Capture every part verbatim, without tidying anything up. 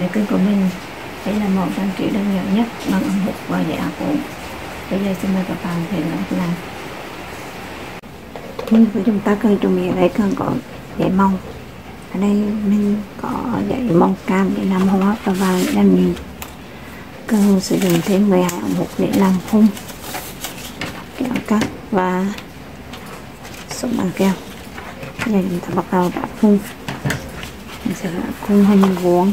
về kênh của mình. Đây là mẫu trang trí đơn giản nhất bằng ống hút và giấy a bốn. Bây giờ xin mời các bạn thấy nó thế nào. Nguyên của chúng ta cần chuẩn bị ở đây cần có giấy màu. Ở đây mình có giấy màu cam để làm hoa và vàng để làm nhị. Cần sử dụng thêm mười hai ống hút để làm phun, kéo cắt và súng bằng keo. Bây giờ chúng ta bắt đầu đắp phun. Mình sẽ khung hình vuông.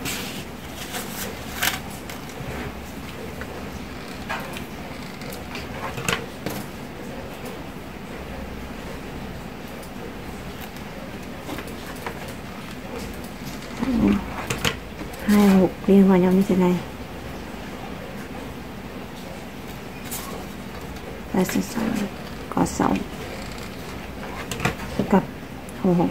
Hai hộp liên vào nhau như thế này. Ta sẽ có sáu cặp hộp.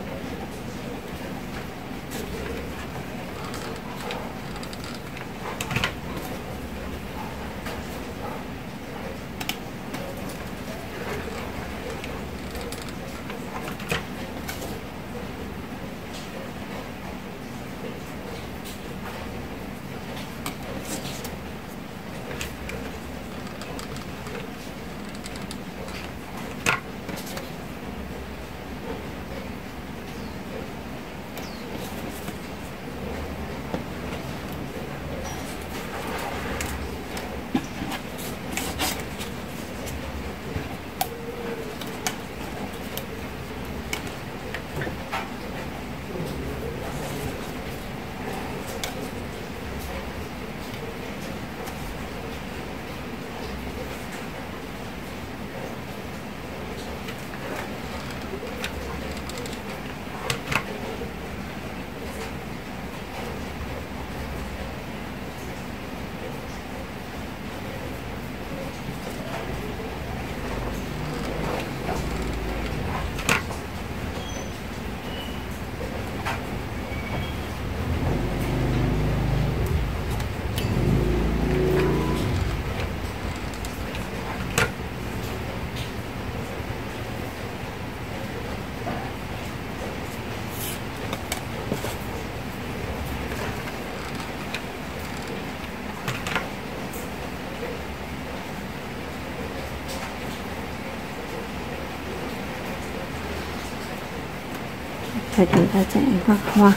Và chúng ta sẽ vắt hoa.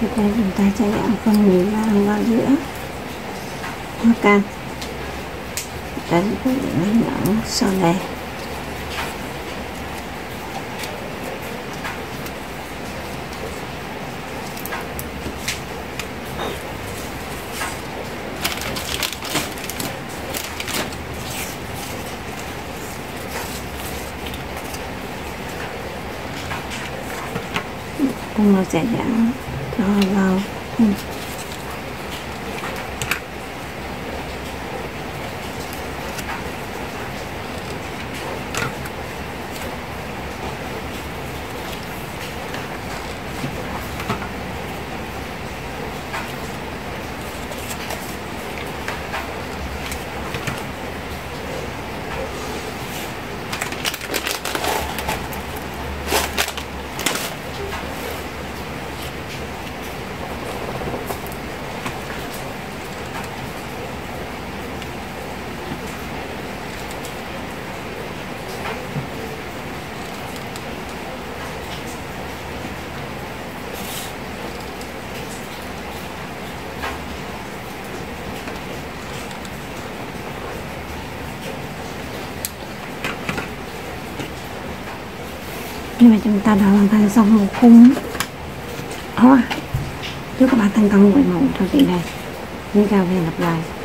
Tiếp theo chúng ta sẽ giảm phần mì vàng vào giữa hoa cam, đánh với những nhẫn sau này. Cùng nó sẽ giảm cho vào ừ. Nhưng mà chúng ta đã hoàn thành xong một khung hoa. Chúc các bạn thành công với mẫu trang trí này. Xin chào và hẹn gặp lại.